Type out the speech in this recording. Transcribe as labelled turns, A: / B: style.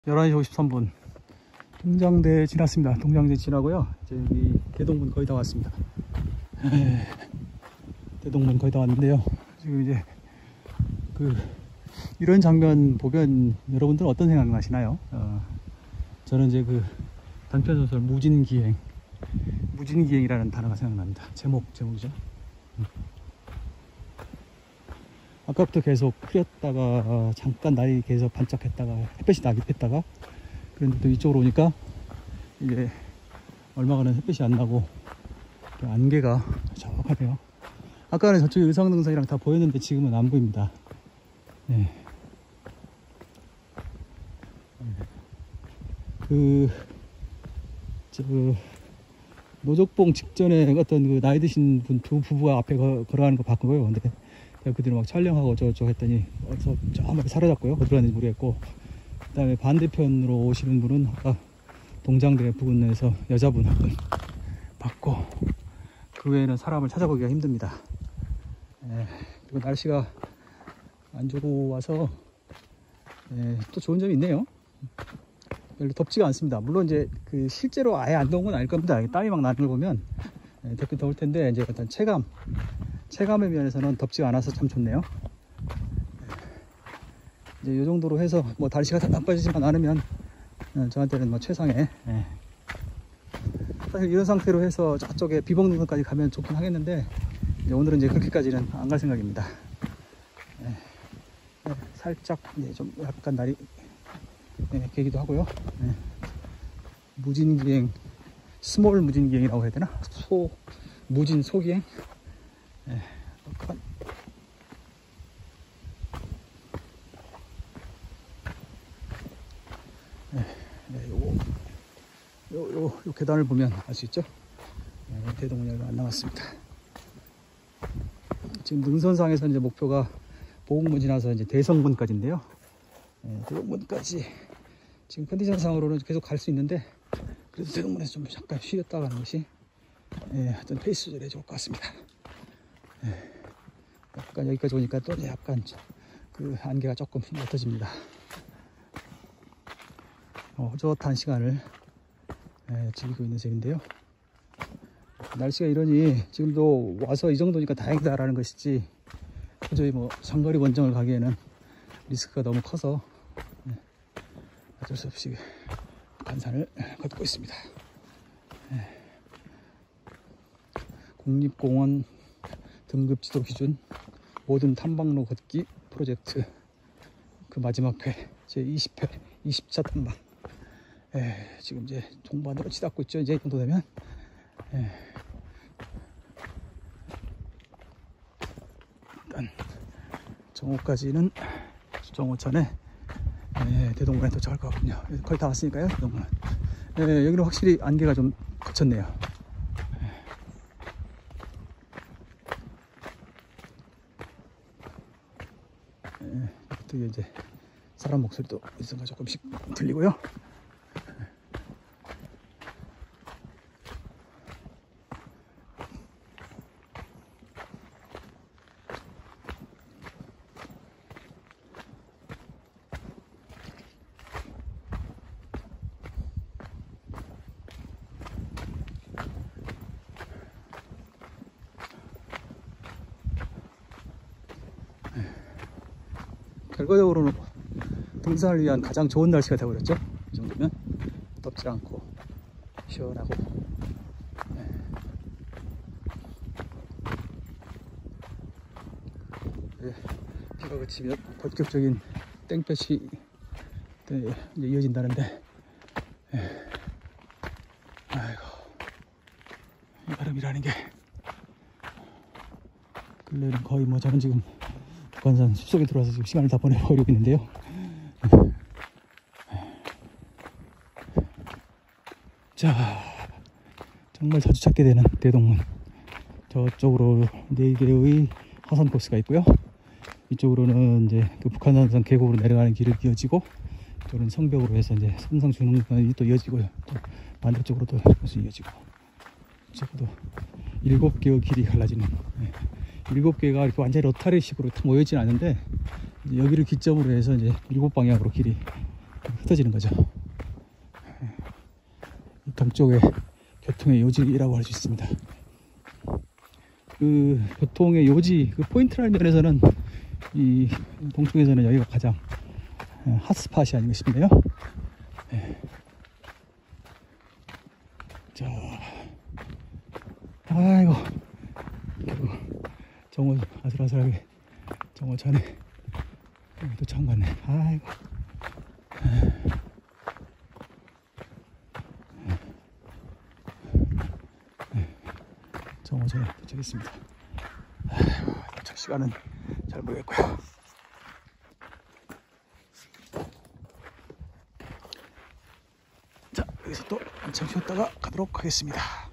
A: 11시 53분 동장대 지났습니다. 동장대 지나고요. 이제 여기 대동문 거의 다 왔습니다. 대동문 거의 다 왔는데요. 지금 이제 이런 장면 보면 여러분들은 어떤 생각 나시나요? 저는 이제 단편소설 무진기행이라는 단어가 생각납니다. 제목이죠. 아까부터 계속 흐렸다가 잠깐 날이 계속 반짝했다가 햇볕이 나기도 했다가, 그런데 또 이쪽으로 오니까 이제 얼마간은 햇빛이 안 나고 안개가 적하네요. 아까는 저쪽에 의상등산이랑 다 보였는데 지금은 안 보입니다. 네. 노적봉 직전에 어떤 나이 드신 분 두 부부가 앞에 걸어가는 거 봤고요. 근데 그들이 막 촬영하고 저쪽 했더니 어디서 저만에 사라졌고요. 어디로 갔는지 모르겠고, 그 다음에 반대편으로 오시는 분은 아까 동장대 부근에서 여자분 한 분 봤고, 그 외에는 사람을 찾아보기가 힘듭니다. 그리고 날씨가 안 좋고 와서 또 좋은 점이 있네요. 별로 덥지가 않습니다. 물론 이제 실제로 아예 안 더운 건 아닐 겁니다. 땀이 막 나는 걸 보면 덥긴 더울 텐데, 이제 어떤 체감의 면에서는 덥지가 않아서 참 좋네요. 이제 이 정도로 해서 뭐 날씨가 다 나빠지지만 않으면 저한테는 뭐 최상의, 사실 이런 상태로 해서 저쪽에 비봉능선까지 가면 좋긴 하겠는데, 이제 오늘은 이제 그렇게까지는 안 갈 생각입니다. 살짝 좀 약간 날이 개기도 하고요. 무진기행, 스몰 무진기행이라고 해야 되나? 무진 소기행. 요 계단을 보면 알 수 있죠? 대동문이 얼마 안 남았습니다. 지금 능선상에서 이제 목표가 보국문 지나서 이제 대성문까지인데요. 대동문까지 지금 컨디션상으로는 계속 갈 수 있는데, 그래도 대동문에서 좀 잠깐 쉬었다 가는 것이 어떤 페이스 조절에 좋을 것 같습니다. 약간 여기까지 오니까 또 약간 안개가 조금 옅어집니다. 호젓한 시간을 즐기고 있는 셈인데요. 날씨가 이러니 지금도 와서 이 정도니까 다행이다라는 것이지, 도저히 뭐 장거리 원정을 가기에는 리스크가 너무 커서 어쩔 수 없이 간산을 걷고 있습니다. 국립공원 등급 지도 기준 모든 탐방로 걷기 프로젝트 그 마지막 회 제 20회 20차 탐방, 지금 이제 종반으로 치닫고 있죠. 이제 이 정도 되면 일단 정오까지는 정오천에 대동문에 도착할 것 같군요. 거의 다 왔으니까요. 대동문. 여기는 확실히 안개가 좀 거쳤네요. 또 이제 사람 목소리도 어디선가 조금씩 들리고요. 결과적으로는 등산을 위한 가장 좋은 날씨가 되어버렸죠. 이 정도면 덥지 않고 시원하고. 비가 그치면 본격적인 땡볕이 이어진다는데, 아이고, 이 바람이라는 게 근래는 거의 뭐 저는 지금 북한산 숲속에 들어와서 지금 시간을 다 보내버리고 있는데요. 자, 정말 자주 찾게 되는 대동문. 저쪽으로 4개의 하산 코스가 있고요. 이쪽으로는 이제 북한산 계곡으로 내려가는 길을 이어지고, 이쪽은 성벽으로 해서 이제 삼성 중흥선이 또 이어지고요. 또 반대쪽으로 또 이어지고, 이쪽으로 7개의 길이 갈라지는, 7개가 이렇게 완전히 로타리식으로 모여있지는 않는데, 여기를 기점으로 해서 이제 7방향으로 길이 흩어지는 거죠. 이 동쪽의 교통의 요지라고 할 수 있습니다. 그 교통의 요지, 그 포인트라는 면에서는 이 동쪽에서는 여기가 가장 핫스팟이 아닌가 싶네요. 자, 아이고, 정월 아슬아슬하게 정월 전에 도착한 것 같네. 아이고. 정월 전에 도착했습니다. 아이고, 도착 시간은 잘 모르겠고요. 자, 여기서 또 한참 쉬었다가 가도록 하겠습니다.